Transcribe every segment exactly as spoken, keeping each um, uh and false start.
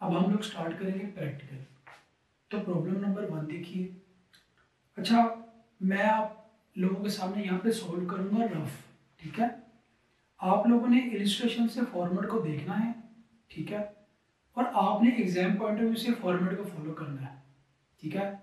अब हम लोग स्टार्ट करेंगे प्रैक्टिकल। तो प्रॉब्लम नंबर वन देखिए। अच्छा, मैं आप लोगों के सामने यहाँ पे सॉल्व करूँगा रफ, ठीक है। आप लोगों ने इलिस्ट्रेशन से फॉर्मेट को देखना है, ठीक है, और आपने एग्जाम पॉइंट ऑफ व्यू से फॉर्मेट को फॉलो करना है, ठीक है।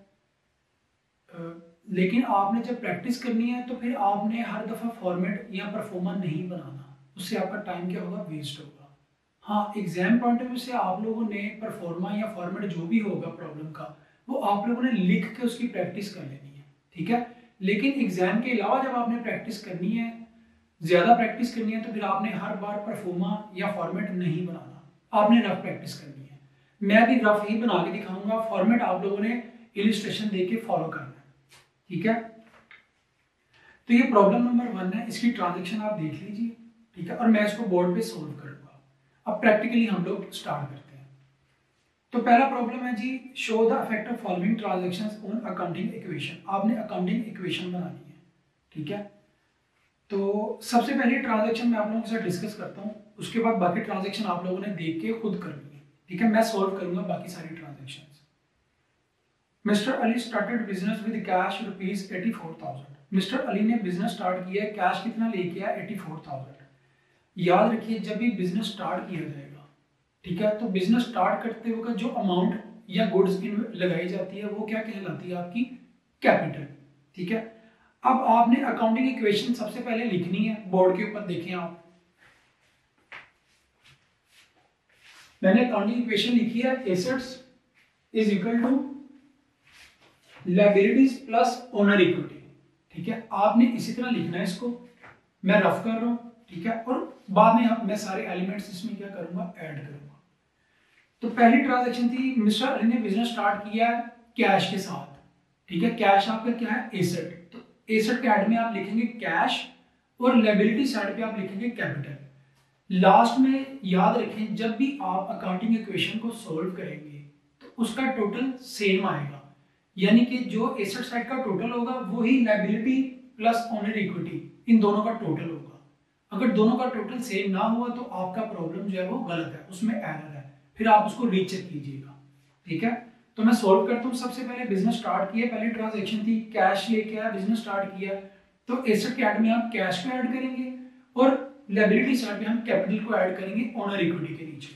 लेकिन आपने जब प्रैक्टिस करनी है तो फिर आपने हर दफ़ा फॉर्मेट या परफॉर्मा नहीं बनाना, उससे आपका टाइम क्या होगा, वेस्ट होगा। हाँ, एग्जाम पॉइंट ऑफ व्यू से आप लोगों ने परफॉर्मा या फॉर्मेट जो भी होगा प्रॉब्लम का, वो आप लोगों ने लिख के उसकी प्रैक्टिस कर लेनी है, ठीक है। लेकिन एग्जाम के अलावा जब आपने प्रैक्टिस करनी है, ज़्यादा प्रैक्टिस करनी है, तो फिर आपने हर बार परफॉर्मा या फॉर्मेट नहीं बनाना, आपने रफ प्रैक्टिस करनी है। मैं भी रफ ही बना के दिखाऊंगा, फॉर्मेट आप लोगों ने इलिस्ट्रेशन देख के फॉलो करना है, ठीक है। तो ये प्रॉब्लम नंबर वन है, इसकी ट्रांजेक्शन आप देख लीजिए, ठीक है, और मैं इसको बोर्ड पे सोल्व करूंगा। अब प्रैक्टिकली हम लोग स्टार्ट करते हैं। तो पहला प्रॉब्लम है जी, show the effect of following transactions on accounting equation. आपने अकाउंटिंग इक्वेशन बनानी है, ठीक है। तो सबसे पहले ट्रांजैक्शन मैं आप लोगों के साथ डिस्कस करता हूँ, उसके बाद बाकी ट्रांजैक्शन आप लोगों ने देख के खुद करनी है, ठीक है। मैं सोल्व करूंगा बाकी सारी transaction. Mister Ali started business with cash rupees eighty four thousand. Mister Ali ने बिजनेस स्टार्ट किया है, कैश कितना लेके आया, एटी फोर थाउजेंड। याद रखिए, जब भी बिजनेस स्टार्ट किया जाएगा, ठीक है, तो बिजनेस स्टार्ट करते वक्त जो अमाउंट या गुड्स लगाई जाती है वो क्या कहलाती है, आपकी कैपिटल, ठीक है। अब आपने अकाउंटिंग इक्वेशन सबसे पहले लिखनी है, बोर्ड के ऊपर देखें आप, मैंने अकाउंटिंग इक्वेशन लिखी है, assets is equal to liabilities plus owner equity, ठीक है। आपने इसी तरह लिखना है इसको, मैं रफ कर रहा हूं, ठीक है, और बाद में मैं सारे एलिमेंट्स इसमें क्या करूंगा, ऐड करूंगा। तो पहली ट्रांजैक्शन थी, मिस्टर अली ने बिजनेस स्टार्ट किया कैश के साथ, ठीक है। कैश आपका क्या है, एसेट, तो एसेट के ऐड में आप लिखेंगे कैश, और लायबिलिटी साइड पे आप लिखेंगे कैपिटल। लास्ट में याद रखें, जब भी आप अकाउंटिंग इक्वेशन को सोल्व करेंगे तो उसका टोटल सेम आएगा, यानी कि जो एसेट साइड का टोटल होगा वही लायबिलिटी प्लस ओनर इक्विटी, इन दोनों का टोटल होगा। अगर दोनों का टोटल सेम ना हुआ तो आपका प्रॉब्लम जो है वो गलत है, उसमें एरर है, फिर आप उसको रीचेक कीजिएगा, ठीक है। तो मैं सॉल्व करता हूँ। सबसे पहले बिजनेस स्टार्ट किया, पहली ट्रांजैक्शन थी कैश लेके आया, बिजनेस स्टार्ट किया, तो एसेट के ऐड में आप कैश को ऐड करेंगे और लायबिलिटी साइड में हम कैपिटल को ऐड करेंगे ओनर इक्विटी के नीचे।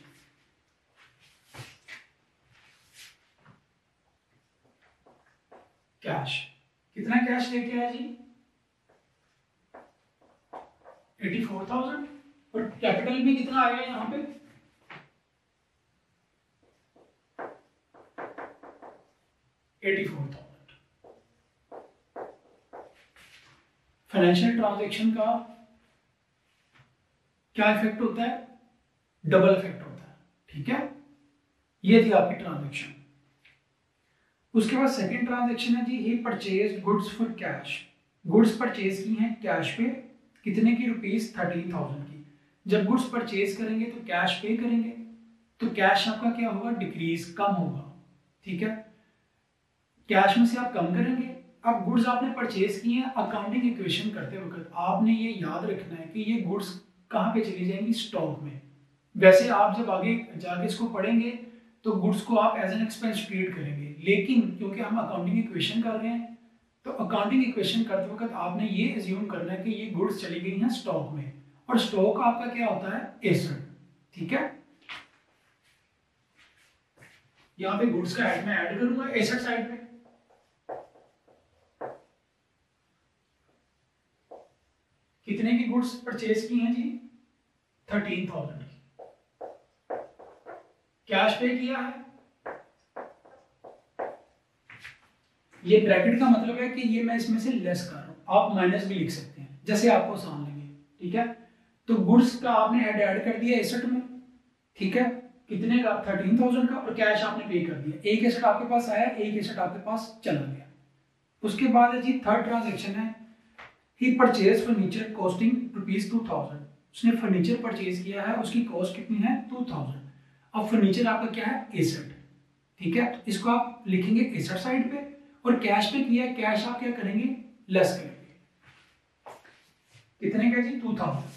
कैश, कितना कैश लेके आया जी, एटी फोर थाउजेंड, और कैपिटल भी कितना आएगा यहां पे, eighty four thousand. Financial transaction का क्या इफेक्ट होता है, डबल इफेक्ट होता है, ठीक है। ये थी आपकी ट्रांजैक्शन। उसके बाद सेकंड ट्रांजैक्शन है जी, he purchase goods for cash. Goods purchase की हैं कैश पे, कितने की, रुपीज थर्टीन थाउजेंड की। जब गुड्स परचेज करेंगे तो कैश पे करेंगे, तो कैश आपका क्या होगा, डिक्रीज, कम होगा, ठीक है। कैश में से आप कम करेंगे। अब गुड्स आपने परचेज की हैं, अकाउंटिंग इक्वेशन करते वक्त आपने ये याद रखना है कि ये गुड्स कहाँ पे चली जाएंगी, स्टॉक में। वैसे आप जब आगे जाके इसको पढ़ेंगे तो गुड्स को आप एज एन एक्सपेंस ट्रीट करेंगे, लेकिन क्योंकि हम अकाउंटिंग इक्वेशन कर रहे हैं तो अकाउंटिंग इक्वेशन करते वक्त आपने ये एज्यूम करना है कि ये गुड्स चली गई हैं स्टॉक में, और स्टॉक आपका क्या होता है, एसेट, ठीक है। यहाँ पे गुड्स का ऐड मैं ऐड करूंगा एसेट साइड पे। कितने की गुड्स परचेज की हैं जी, थर्टीन थाउजेंड की। कैश पे किया है, ये ब्रैकेट का मतलब है कि ये मैं इसमें से लेस कर रहा हूं, आप माइनस भी लिख सकते हैं जैसे आपको आसान लगे, ठीक है। तो गुड्स का आपने ऐड ऐड कर दिया एसेट में, ठीक है, कितने का, थर्टीन थाउजेंड का, और कैश आपने पे कर दिया। एक एसेट आपके पास आया, एक एसेट आपके पास चला गया। उसके बाद है जी थर्ड ट्रांजैक्शन है, he purchase furniture costing rupees two thousand. उसने फर्नीचर परचेज किया है, उसकी कॉस्ट कितनी है, टू थाउजेंड। अब फर्नीचर आपका क्या है, एसेट, ठीक है, तो इसको आप लिखेंगे एसेट साइड पे, और कैश पे किया, कैश आप क्या करेंगे, लेस करेंगे। कितने का जी, टू थाउजेंड।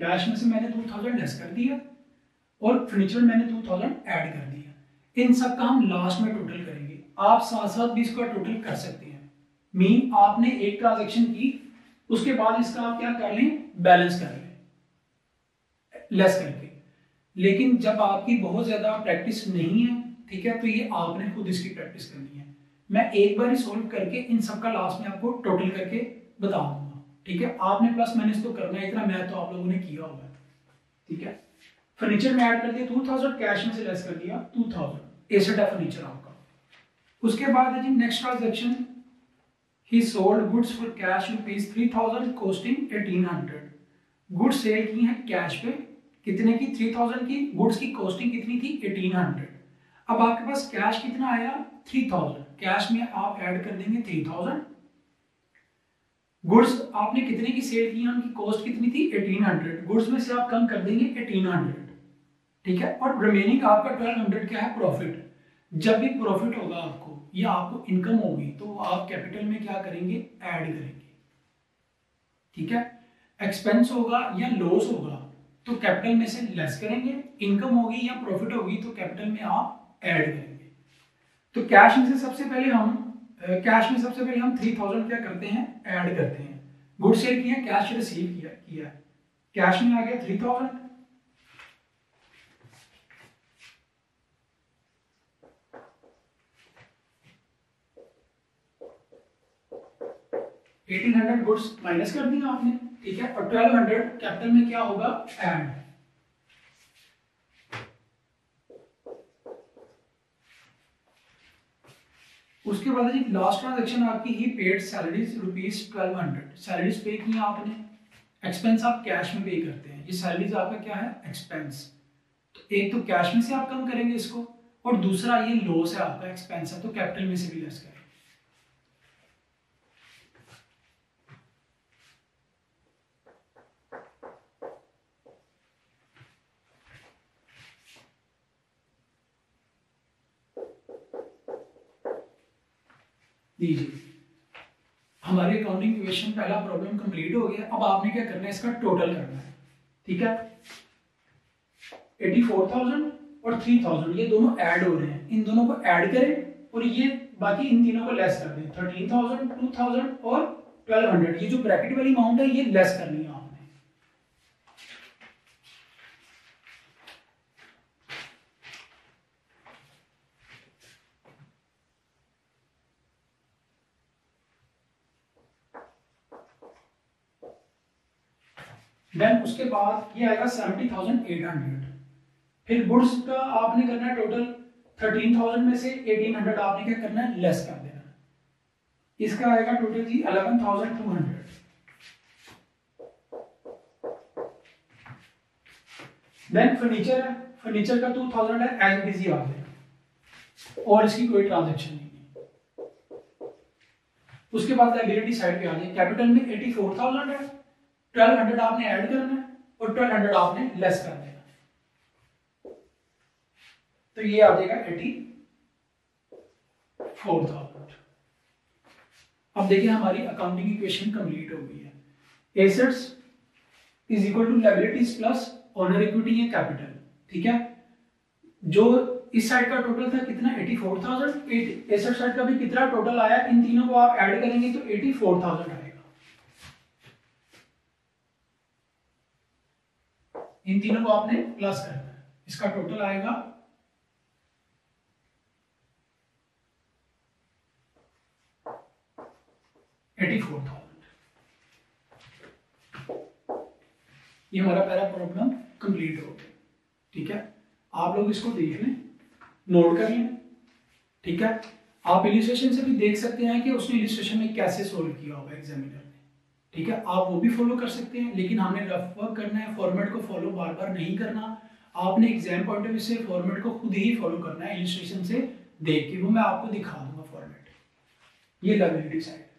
कैश में से मैंने टू थाउजेंड लेस कर दिया और फर्नीचर में मैंने टू थाउजेंड ऐड कर दिया। इन सब का हम लास्ट में टोटल करेंगे। आप साथ साथ भी इसका टोटल कर सकते हैं। मीन आपने एक ट्रांजैक्शन की, उसके बाद इसका आप क्या कर लें, बैलेंस कर लें लेस करके। लेकिन जब आपकी बहुत ज्यादा प्रैक्टिस नहीं है, ठीक है, तो ये आपने खुद इसकी प्रैक्टिस करनी है। मैं एक बार ही सोल्व करके इन सब का लास्ट में आपको टोटल करके बता दूंगा, ठीक है। आपने प्लस माइनस तो करना है, इतना मैथ तो आप लोगों ने किया होगा, ठीक है। फर्नीचर में ऐड कर दिया टू थाउजेंड, कैश में से लेस कर दिया टू थाउजेंड, एसेट है फर्नीचर आपका। उसके बाद है जी next transaction, he sold goods for cash rupees three thousand costing eighteen hundred. Goods sale की हैं कैश पे, कितने की, थ्री थाउजेंड की। गुड्स की कॉस्टिंग कितनी थी, एटीन हंड्रेड। अब आपके पास कैश कितना आया, थ्री थाउजेंड। कैश में आप ऐड कर देंगे थ्री थाउजेंड। गुड्स आपने कितने की सेल की, उनकी कॉस्ट कितनी थी, एटीन हंड्रेड। गुड्स में से आप कम कर देंगे एटीन हंड्रेड, ठीक है। और रिमेनिंग आपका ट्वेल्व हंड्रेड क्या है, प्रॉफिट। जब भी प्रॉफिट होगा आपको या आपको इनकम होगी तो आप कैपिटल में क्या करेंगे, ऐड करेंगे, ठीक है। एक्सपेंस होगा या लॉस होगा तो कैपिटल में से लेस करेंगे। इनकम होगी या प्रॉफिट होगी तो कैपिटल में आप ऐड करेंगे। तो कैश में से सबसे पहले हम कैश में सबसे पहले हम थ्री थाउजेंड क्या करते हैं, ऐड करते हैं। गुड सेल किया, कैश रिसीव किया किया कैश में आ गया three thousand. Eighteen hundred goods minus कर दिया आपने, ठीक है। और ट्वेल्व हंड्रेड कैपिटल में क्या होगा, ऐड। उसके बाद जी लास्ट ट्रांजैक्शन आपकी, he paid salaries rupees twelve hundred. Salaries pay की आपने, एक्सपेंस आप कैश में पे करते हैं। ये सैलरीज आपका क्या है, एक्सपेंस। तो एक तो कैश में से आप कम करेंगे इसको, और दूसरा ये लॉस है आपका, एक्सपेंस है, तो कैपिटल में से भी लेस करेंगे। दीजिए, हमारे अकाउंटिंग क्वेश्चन पहला प्रॉब्लम कंप्लीट हो गया। अब आपने क्या करना है, इसका टोटल करना है, ठीक है। एटी फोर थाउजेंड और थ्री थाउजेंड ये दोनों ऐड हो रहे हैं, इन दोनों को ऐड करें और ये बाकी इन तीनों को लेस कर दें। थर्टीन थाउजेंड, टू थाउजेंड और ट्वेल्व हंड्रेड, ये जो ब्रैकेट वाली अमाउंट है ये लेस करनी है आपने। देन उसके बाद ये आएगा सेवेंटी थाउजेंड एट हंड्रेड। फिर गुड्स का आपने करना है टोटल, थर्टीन थाउजेंड में से एटीन हंड्रेड आपने क्या करना है, लेस कर देना है। इसका आएगा टोटल जी eleven thousand two hundred. Then furniture है, फर्नीचर का टू थाउजेंड है, एज इट इज ही आ गया और इसकी कोई ट्रांजैक्शन नहीं है। उसके बाद लायबिलिटी साइड पे आ गया, कैपिटल में एटी फोर थाउजेंड है, ट्वेल्व हंड्रेड आपने ऐड करना है और ट्वेल्व हंड्रेड आपने लेस कर देना। तो ये आ जाएगा एटी फोर थाउजेंड। अब देखिए हमारी अकाउंटिंग इक्वेशन कंप्लीट हो गई है। Assets is equal to liabilities plus owner equity या कैपिटल, ठीक है। जो इस साइड का टोटल था कितना, eighty four thousand. Asset side का भी कितना टोटल आया, इन तीनों को आप ऐड करेंगे तो एटी फोर थाउजेंड आएगा। इन तीनों को आपने प्लस करना है, इसका टोटल आएगा एटी फोर थाउजेंड। ये हमारा पहला प्रॉब्लम कंप्लीट हो गया, ठीक है। आप लोग इसको देख लें, नोट कर लें, ठीक है। आप इलिस्ट्रेशन से भी देख सकते हैं कि उसने इलिस्ट्रेशन में कैसे सोल्व किया होगा एग्जामिनर ने, ठीक है। आप वो भी फॉलो कर सकते हैं, लेकिन हमने रफ वर्क करना है, फॉर्मेट को फॉलो बार बार नहीं करना। आपने एग्जाम पॉइंट ऑफ व्यू से फॉर्मेट को खुद ही फॉलो करना है, इलिस्ट्रेशन से देख के। वो मैं आपको दिखा दूंगा फॉर्मेट। ये लायबिलिटी साइड।